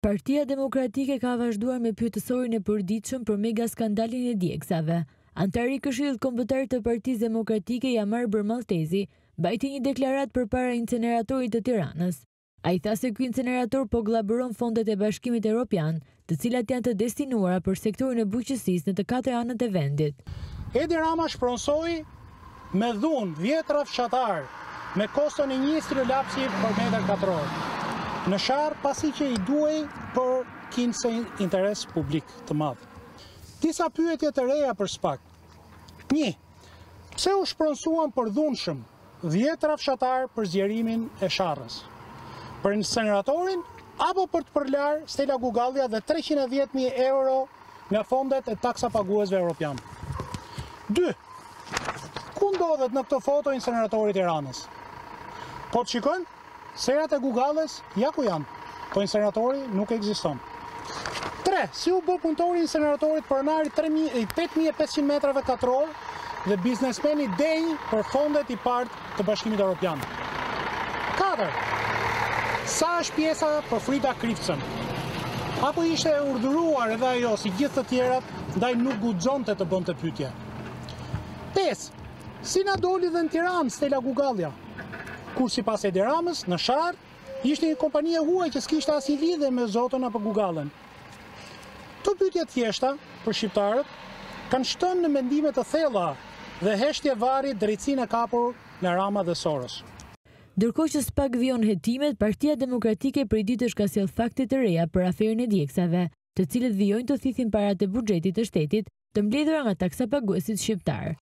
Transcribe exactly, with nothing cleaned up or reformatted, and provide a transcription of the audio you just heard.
Partia Demokratike ka vazhduar me pyetësorin e përditshëm për mega skandalin e djegsave. Antari i Këshillit Kombëtar të Partisë Demokratike Jamar Bermaltezi mbajti një deklaratë përpara inceneratorit të Tiranës. Ai tha se ky incenerator po kollaboron fondet e Bashkimit Evropian, të cilat janë të destinuara për sektorin e bujqësisë në të katër anët e vendit. Edi Rama shpronsoi me dhunë dhjetra fshatar me koston e një strilapsi për metër katror. Në sharë pasi që i duhej për kinse interes publik të madh. Disa pyetje të reja për SPAK. Një, pse u shpronsuan për dhunshëm dhjetra fshatar për zgjerimin e sharrës? Për inceneratorin apo për të përlar Stella Gugallia dhe treqind e dhjetë mijë euro nga fondet e taksapaguesve evropian? Dy, ku ndodhet në këtë foto inceneratori i Tiranës? Po të shikojnë? Serat e Gugalles, ja ku janë, po inceneratori nuk ekziston. Tre, si u bë punëtori inceneratorit pronari tetë mijë e pesëqind metrave katror dhe biznesmeni dej për fondet i partë të Bashkimit Evropian. Katër, sa është pjesa për Frida Krifcën? Apo ishte urdhëruar edhe ajo, si gjithë të tjerat, ndaj nuk guxonte të bënte pyetje. Pesë, si na doli dhe në Tiranë Stella Gugallia? Kur si pas Edi Ramës, në sharë, ishte një kompani e huaj që s'kishte asnjë lidhje me Zotën apo Gugallen. Këto pyetje të thjeshta për shqiptarët kanë shënë në mendime të thella dhe heshtje vari drejtsinë e kapur nga Rama dhe Soros. Ndërkohë që SPAK vijon hetimet, Partia Demokratike prej ditësh ka sjell fakte të reja për aferën e djegsave, të cilët vijojnë të thithin parat e buxhetit të shtetit, të mbledhura nga taksapaguesit shqiptar.